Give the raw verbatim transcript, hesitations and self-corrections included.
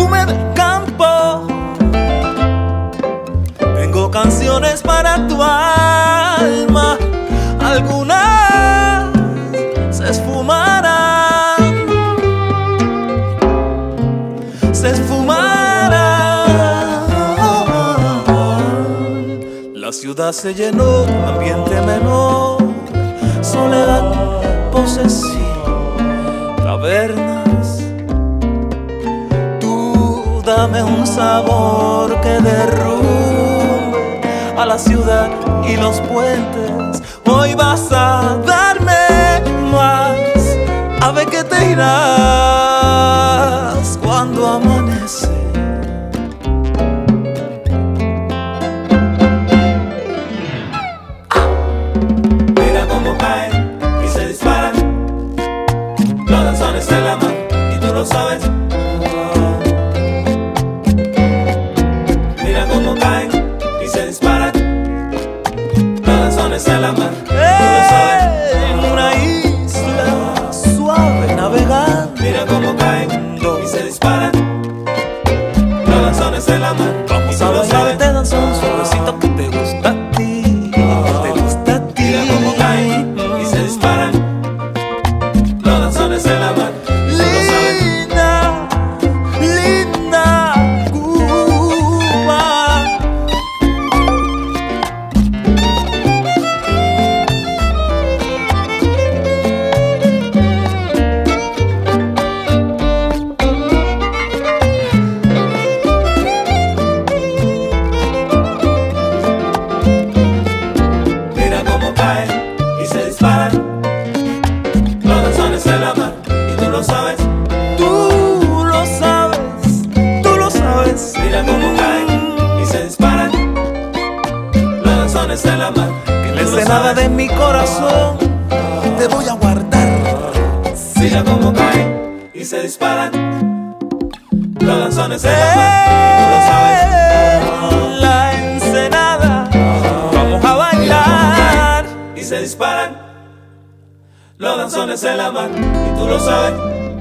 perfume del campo. Tengo canciones para tu alma, algunas se esfumarán, se esfumarán. La ciudad se llenó, ambiente menor, soledad posesiva, tabernas. Tú dame un sabor que derrumbe a la ciudad y los puentes. Hoy vas a darme más, a ver que te irás cuando amanece. Mira cómo caen y se disparan los danzones en la mar, y tú lo sabes. Mira cómo caen y se disparan los danzones en la mar, y tú lo sabes. En una isla suave navegando. Mira cómo caen y se disparan los danzones en la mar, Vamos a bailar este danzón suavecito que te gusta a ti, te gusta a ti. Mira cómo caen y se disparan los danzones en la mar, y tú lo sabes. Linda, linda Cuba. Mira cómo caen y se disparan los danzones en la mar, y tú lo sabes. Tú lo sabes, tú lo sabes. Mira cómo caen y se disparan los danzones en la mar, Que y la tú lo ensenada sabes. de mi corazón te voy a guardar. Mira cómo caen y se disparan los danzones en la mar, y tú lo sabes. La ensenada, vamos a bailar. Y se disparan los danzones en la mar, y tú lo sabes.